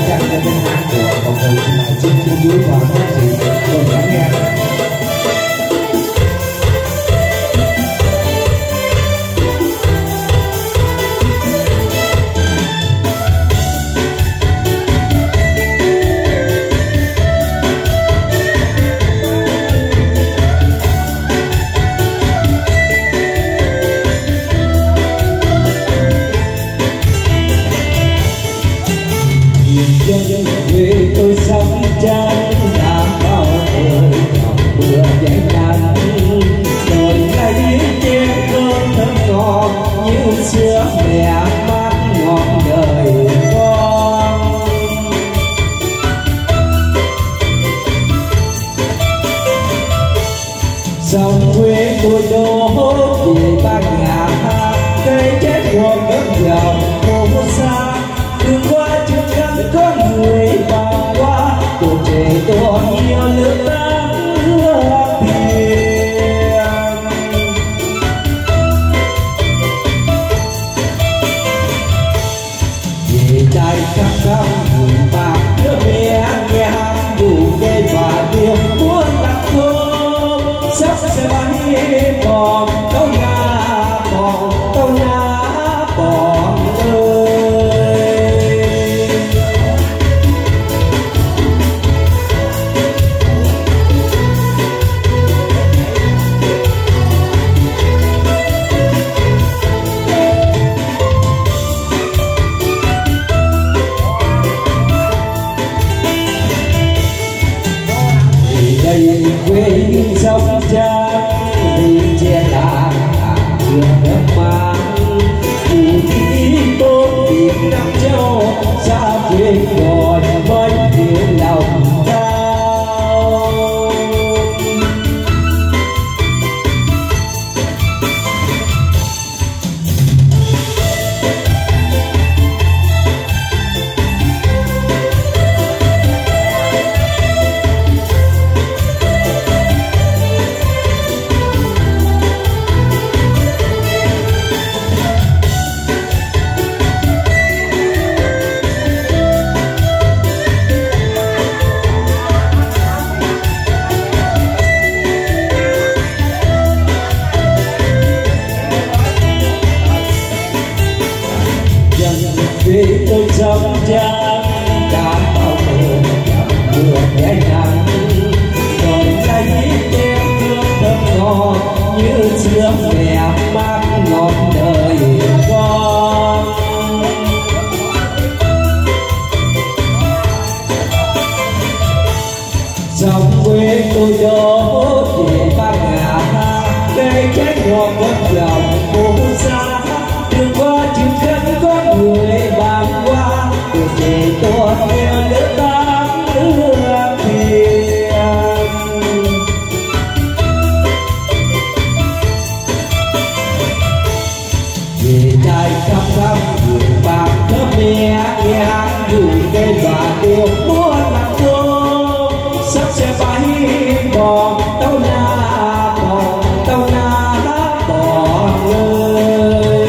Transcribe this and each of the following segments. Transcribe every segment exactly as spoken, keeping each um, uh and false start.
dành cho tên hát của cộng đồng chị Hải Trinh trên dưới và các chị cùng lắng nghe. Quê tôi sống trắng đã bao đời dòng mưa dãi nắng, rồi lấy chén cơm thơm ngọt như sữa mẹ mát ngọt đời con. Dòng quê tôi đổ về ba nhà cây chết buồn đất giàu phố xa, đường qua chưa gắn có người bằng qua tuổi trẻ tôi yêu nước ta hứa thiêng. Vì trái khắp khắp người bạc nước mẹ nghe hát đủ cây và điều muốn đặt thơm sắp sẽ bay bòn tàu nhà bòn tàu nhà bòn quê hương sông trắng đi che là đường nước mang dù đi bốn biển năm châu xa quê còn với tiếng lòng cao. Quê tôi sống trắng đã bao mùa dầm mưa nhẹ nhàng, rồi lấy chén cơm thơm ngọt như sữa mẹ mát ngọt đời con. Dòng quê tôi đổ về ba ngả cây trái ngọt vẫn lòng phố xa, đường qua chim khấn có người bàng qua từ về tôi yêu nước ta hứa thiêng. Về trai khắp khắp người bạc nước mẹ nghe hát dù cây và điều muốn làm thơm sắp sẽ bay bòn tàu na bòn tàu na bòn ơi.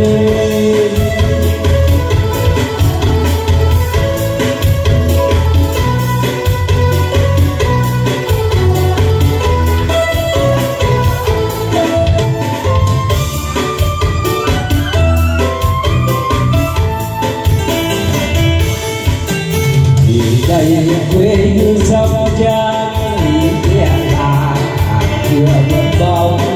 Đây quê hương sông trắng đi che là chưa vượt bóng